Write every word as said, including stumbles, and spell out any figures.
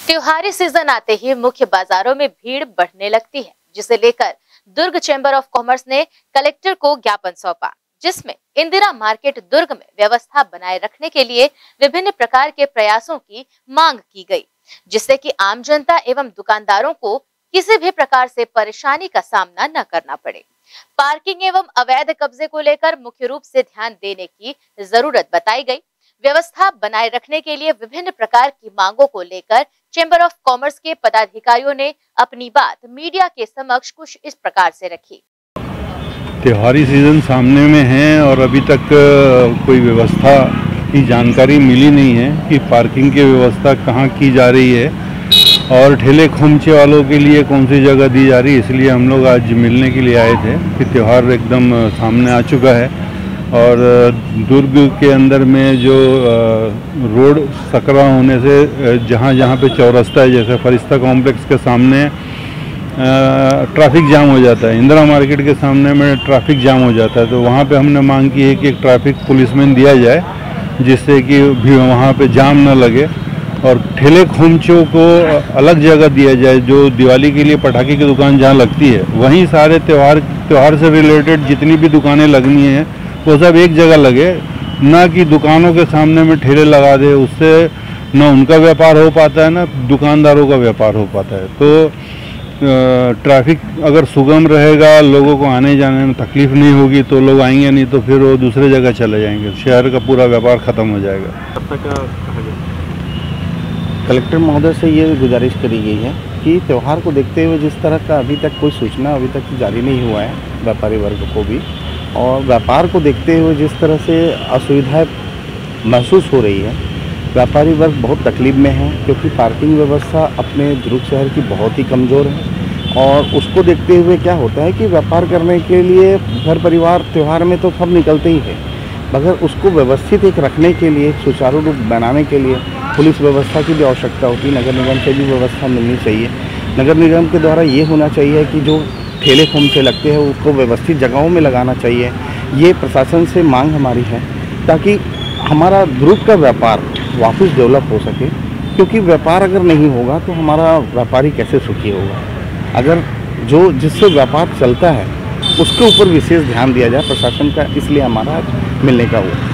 त्योहारी सीजन आते ही मुख्य बाजारों में भीड़ बढ़ने लगती है, जिसे लेकर दुर्ग चैंबर ऑफ कॉमर्स ने कलेक्टर को ज्ञापन सौंपा, जिसमें इंदिरा मार्केट दुर्ग में व्यवस्था बनाए रखने के लिए विभिन्न प्रकार के प्रयासों की मांग की गई, जिससे कि आम जनता एवं दुकानदारों को किसी भी प्रकार से परेशानी का सामना न करना पड़े। पार्किंग एवं अवैध कब्जे को लेकर मुख्य रूप से ध्यान देने की जरूरत बताई गई। व्यवस्था बनाए रखने के लिए विभिन्न प्रकार की मांगों को लेकर चैंबर ऑफ कॉमर्स के पदाधिकारियों ने अपनी बात मीडिया के समक्ष कुछ इस प्रकार से रखी। त्योहारी सीजन सामने में है और अभी तक कोई व्यवस्था की जानकारी मिली नहीं है कि पार्किंग की व्यवस्था कहाँ की जा रही है और ठेले खोमचे वालों के लिए कौन सी जगह दी जा रही है। इसलिए हम लोग आज मिलने के लिए आए थे कि त्यौहार एकदम सामने आ चुका है और दुर्ग के अंदर में जो रोड सकरा होने से जहाँ जहाँ पे चौरस्ता है, जैसे फरिश्ता कॉम्प्लेक्स के सामने ट्रैफिक जाम हो जाता है, इंदिरा मार्केट के सामने में ट्रैफिक जाम हो जाता है, तो वहाँ पे हमने मांग की है कि एक ट्रैफिक पुलिसमैन दिया जाए जिससे कि भी वहाँ पे जाम न लगे और ठेले खोमचों को अलग जगह दिया जाए। जो दिवाली के लिए पटाखे की दुकान जहाँ लगती है वहीं सारे त्यौहार त्यौहार से रिलेटेड जितनी भी दुकानें लगनी हैं वो सब एक जगह लगे, ना कि दुकानों के सामने में ठेले लगा दे। उससे ना उनका व्यापार हो पाता है ना दुकानदारों का व्यापार हो पाता है। तो ट्रैफिक अगर सुगम रहेगा, लोगों को आने जाने में तकलीफ नहीं होगी तो लोग आएंगे, नहीं तो फिर वो दूसरे जगह चले जाएंगे, शहर का पूरा व्यापार ख़त्म हो जाएगा। कलेक्टर महोदय से ये गुजारिश करी गई है कि त्यौहार को देखते हुए जिस तरह का अभी तक कोई सूचना अभी तक जारी नहीं हुआ है व्यापारी वर्ग को भी, और व्यापार को देखते हुए जिस तरह से असुविधाएं महसूस हो रही है, व्यापारी वर्ग बहुत तकलीफ में है क्योंकि पार्किंग व्यवस्था अपने दुर्ग शहर की बहुत ही कमज़ोर है। और उसको देखते हुए क्या होता है कि व्यापार करने के लिए घर परिवार त्यौहार में तो सब निकलते ही है, मगर उसको व्यवस्थित एक रखने के लिए, सुचारू रूप बनाने के लिए पुलिस व्यवस्था की भी आवश्यकता होती है। नगर निगम से भी व्यवस्था मिलनी चाहिए। नगर निगम के द्वारा ये होना चाहिए कि जो ठेले खोमचे लगते हैं उसको व्यवस्थित जगहों में लगाना चाहिए। ये प्रशासन से मांग हमारी है ताकि हमारा दुर्ग का व्यापार वापस डेवलप हो सके, क्योंकि व्यापार अगर नहीं होगा तो हमारा व्यापारी कैसे सुखी होगा। अगर जो जिससे व्यापार चलता है उसके ऊपर विशेष ध्यान दिया जाए प्रशासन का, इसलिए हमारा मिलने का हुआ।